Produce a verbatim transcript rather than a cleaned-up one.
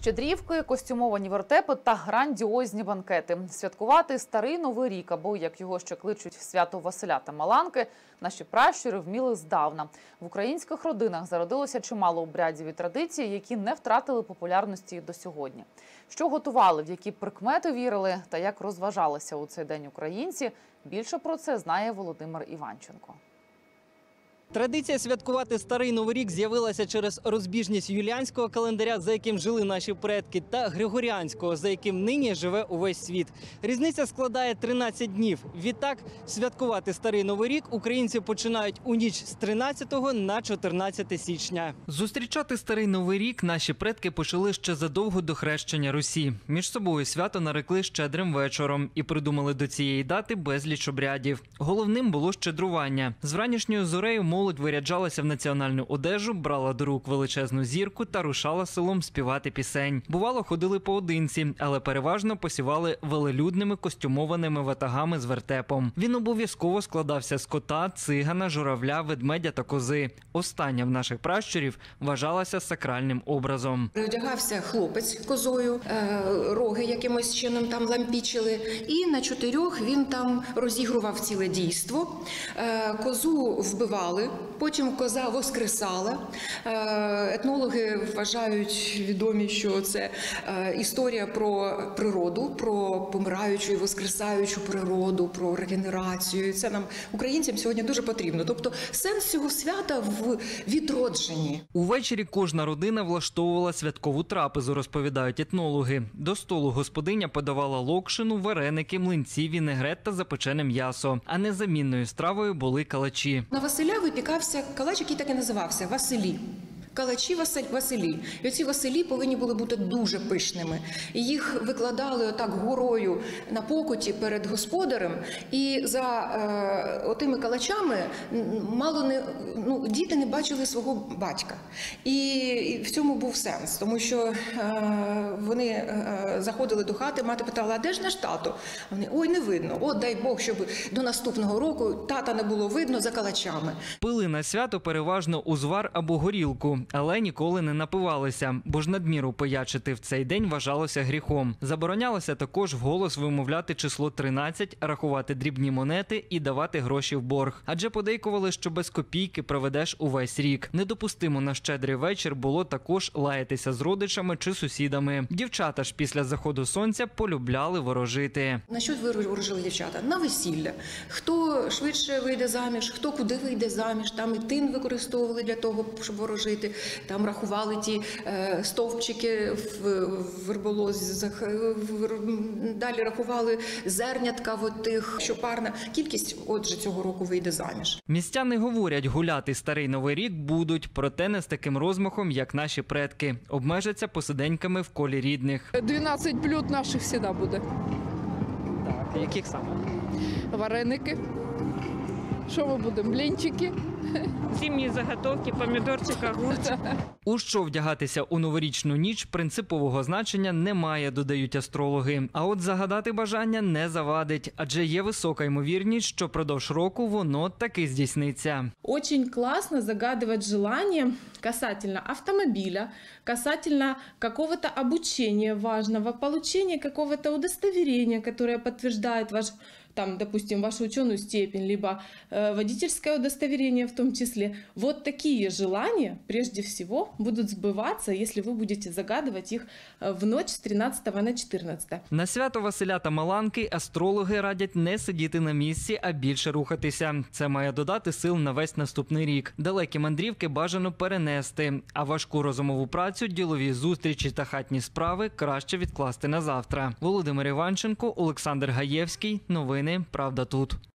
Щедрівки, костюмовані вертепи та грандіозні банкети. Святкувати старий Новий рік, або, як його ще кличуть, свято Василя та Маланки, наші пращури вміли здавна. В українських родинах зародилося чимало обрядів і традицій, які не втратили популярності до сьогодні. Що готували, в які прикмети вірили та як розважалися у цей день українці – більше про це знає Володимир Іванченко. Традиція святкувати Старий Новий рік з'явилася через розбіжність юліанського календаря, за яким жили наші предки, та григоріанського, за яким нині живе увесь світ. Різниця складає тринадцять днів. Відтак, святкувати Старий Новий рік українці починають у ніч з тринадцятого на чотирнадцяте січня. Зустрічати Старий Новий рік наші предки почали ще задовго до хрещення Русі. Між собою свято нарекли щедрим вечором і придумали до цієї дати безліч обрядів. Головним було щедрування. З вранішньою зорею молодь виряджалася в національну одежу, брала до рук величезну зірку та рушала селом співати пісень. Бувало, ходили поодинці, але переважно посівали велелюдними костюмованими ватагами з вертепом. Він обов'язково складався з кота, цигана, журавля, ведмедя та кози. Остання в наших пращурів вважалася сакральним образом. Одягався хлопець козою, роги якимось чином там лампічили, і на чотирьох він там розігрував ціле дійство. Козу вбивали, потім коза воскресала. Етнологи вважають, відомі, що це історія про природу, про помираючу і воскресаючу природу, про регенерацію. Це нам, українцям, сьогодні дуже потрібно. Тобто сенс цього свята в відродженні. Увечері кожна родина влаштовувала святкову трапезу, розповідають етнологи. До столу господиня подавала локшину, вареники, млинці, вінегрет та запечене м'ясо. А незамінною стравою були калачі. На Василя випікався калач, який так і називався – Василі. Калачі Василі. І оці Василі повинні були бути дуже пишними. Їх викладали отак горою на покуті перед господарем. І за е, отими калачами мало не, ну, діти не бачили свого батька. І, і в цьому був сенс. Тому що е, вони е, заходили до хати, мати питала, а де ж наш тато? Вони, ой, не видно. О, дай Бог, щоб до наступного року тата не було видно за калачами. Пили на свято переважно узвар або горілку. Але ніколи не напивалися, бо ж надміру пиячити в цей день вважалося гріхом. Заборонялося також вголос вимовляти число тринадцять, рахувати дрібні монети і давати гроші в борг. Адже подейкували, що без копійки проведеш увесь рік. Недопустимо на щедрий вечір було також лаятися з родичами чи сусідами. Дівчата ж після заходу сонця полюбляли ворожити. На що ви ворожили, дівчата? На весілля. Хто швидше вийде заміж, хто куди вийде заміж. Там і тин використовували для того, щоб ворожити. Там рахували ті е, стовпчики в, в верболозі, далі рахували зернятка в тих, що парна кількість, отже, цього року вийде заміж. Містяни говорять, гуляти Старий Новий рік будуть, проте не з таким розмахом, як наші предки. Обмежаться посиденьками в колі рідних. дванадцять блюд наших завжди буде. Так, яких саме? Вареники. Що ми будемо? Блінчики. Зимні заготовки, помідорчик, огурчик. У що вдягатися у новорічну ніч принципового значення немає, додають астрологи. А от загадати бажання не завадить, адже є висока ймовірність, що продовж року воно таки здійсниться. Очень классно загадывать желание касательно автомобиля, касательно какого-то обучения важного, получения какого-то удостоверения, которое подтверждает ваш, там, допустим, вашу ученую степень, либо э, водительское удостоверение в том числе. Вот такие желания, прежде всего, будут сбываться, если вы будете загадывать их в ночь с тринадцятого на чотирнадцяте. На свято Василя та Маланки астрологи радять не сидіти на місці, а більше рухатися. Це має додати сил на весь наступний рік. Далекі мандрівки бажано перенести, а важку розумову працю, ділові зустрічі та хатні справи краще відкласти на завтра. Володимир Іванченко, Олександр Гаєвський. Новини «Правда тут».